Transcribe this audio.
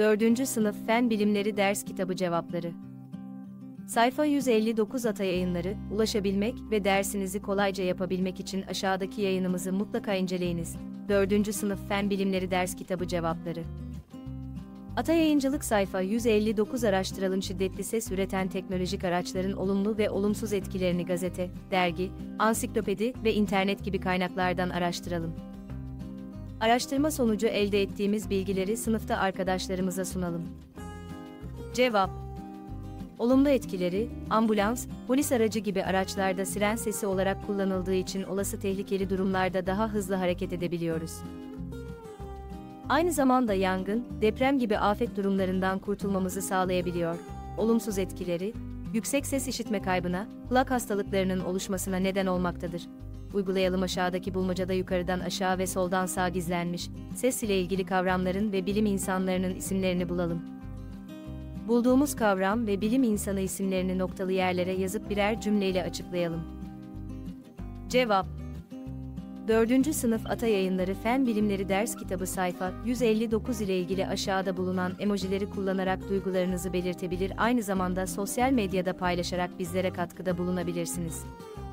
4. Sınıf Fen Bilimleri Ders Kitabı Cevapları. Sayfa 159. Ata Yayınları, ulaşabilmek ve dersinizi kolayca yapabilmek için aşağıdaki yayınımızı mutlaka inceleyiniz. 4. Sınıf Fen Bilimleri Ders Kitabı Cevapları. Ata Yayıncılık sayfa 159. Araştıralım, şiddetli ses üreten teknolojik araçların olumlu ve olumsuz etkilerini gazete, dergi, ansiklopedi ve internet gibi kaynaklardan araştıralım. Araştırma sonucu elde ettiğimiz bilgileri sınıfta arkadaşlarımıza sunalım. Cevap: olumlu etkileri, ambulans, polis aracı gibi araçlarda siren sesi olarak kullanıldığı için olası tehlikeli durumlarda daha hızlı hareket edebiliyoruz. Aynı zamanda yangın, deprem gibi afet durumlarından kurtulmamızı sağlayabiliyor. Olumsuz etkileri, yüksek ses işitme kaybına, kulak hastalıklarının oluşmasına neden olmaktadır. Uygulayalım. Aşağıdaki bulmacada yukarıdan aşağı ve soldan sağa gizlenmiş ses ile ilgili kavramların ve bilim insanlarının isimlerini bulalım. Bulduğumuz kavram ve bilim insanı isimlerini noktalı yerlere yazıp birer cümleyle açıklayalım. Cevap: 4. Sınıf Ata Yayınları Fen Bilimleri Ders Kitabı sayfa 159 ile ilgili aşağıda bulunan emojileri kullanarak duygularınızı belirtebilir, aynı zamanda sosyal medyada paylaşarak bizlere katkıda bulunabilirsiniz.